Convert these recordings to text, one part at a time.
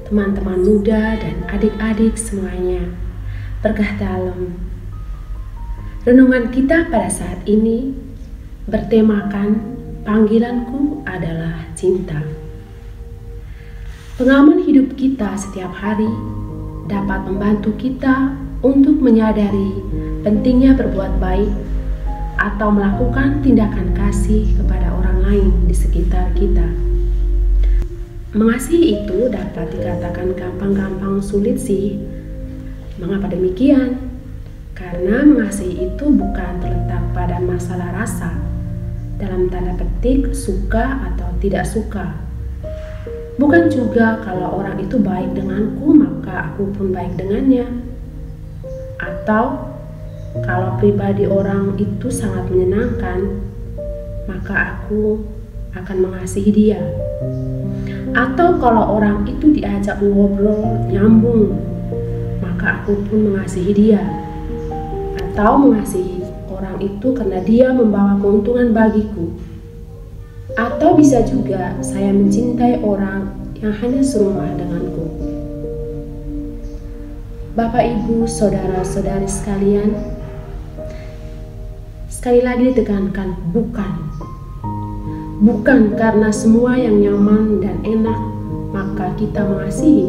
teman-teman muda dan adik-adik semuanya. Berkah dalam. Renungan kita pada saat ini bertemakan panggilanku adalah cinta. Pengalaman hidup kita setiap hari dapat membantu kita untuk menyadari pentingnya berbuat baik atau melakukan tindakan kasih kepada orang lain di sekitar kita. Mengasihi itu dapat dikatakan gampang-gampang sulit sih. Mengapa demikian? Karena mengasihi itu bukan terletak pada masalah rasa, dalam tanda petik suka atau tidak suka. Bukan juga kalau orang itu baik denganku maka aku pun baik dengannya. Atau kalau pribadi orang itu sangat menyenangkan maka aku akan mengasihi dia. Atau kalau orang itu diajak ngobrol nyambung, maka aku pun mengasihi dia. Atau mengasihi orang itu karena dia membawa keuntungan bagiku. Atau bisa juga saya mencintai orang yang hanya serumah denganku. Bapak, Ibu, saudara-saudari sekalian, sekali lagi ditekankan bukan. Bukan karena semua yang nyaman dan enak maka kita mengasihi.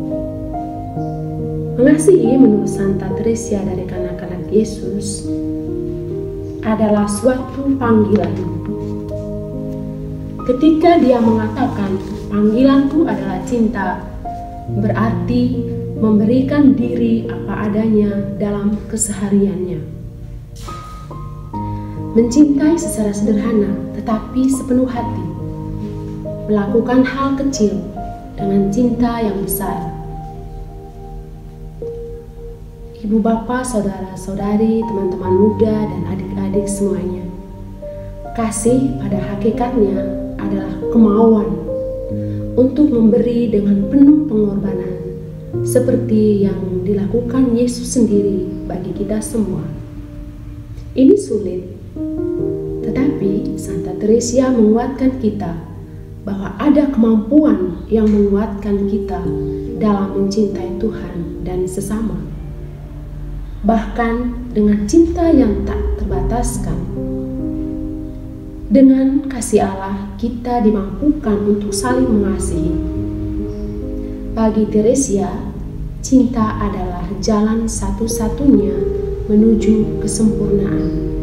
Mengasihi menurut Santa Teresia dari kanak-kanak Yesus adalah suatu panggilan. Ketika dia mengatakan panggilanku adalah cinta, berarti memberikan diri apa adanya dalam kesehariannya. Mencintai secara sederhana tetapi sepenuh hati. Melakukan hal kecil dengan cinta yang besar. Ibu bapak, saudara-saudari, teman-teman muda dan adik-adik semuanya. Kasih pada hakikatnya adalah kemauan untuk memberi dengan penuh pengorbanan seperti yang dilakukan Yesus sendiri bagi kita semua. Ini sulit. Tetapi Santa Teresia menguatkan kita bahwa ada kemampuan yang menguatkan kita dalam mencintai Tuhan dan sesama. Bahkan dengan cinta yang tak terbataskan. Dengan kasih Allah kita dimampukan untuk saling mengasihi. Bagi Teresia, cinta adalah jalan satu-satunya menuju kesempurnaan.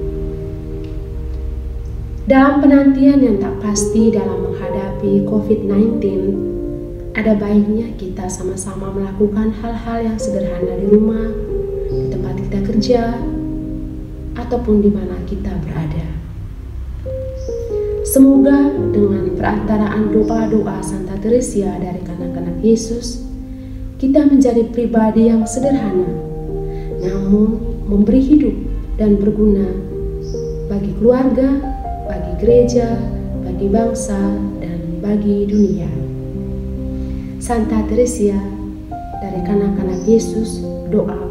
Dalam penantian yang tak pasti dalam menghadapi COVID-19, ada baiknya kita sama-sama melakukan hal-hal yang sederhana di rumah, di tempat kita kerja, ataupun di mana kita berada. Semoga dengan perantaraan doa-doa Santa Teresia dari kanak-kanak Yesus, kita menjadi pribadi yang sederhana, namun memberi hidup dan berguna bagi keluarga, bagi gereja, bagi bangsa, dan bagi dunia. Santa Teresia dari kanak-kanak Yesus, doa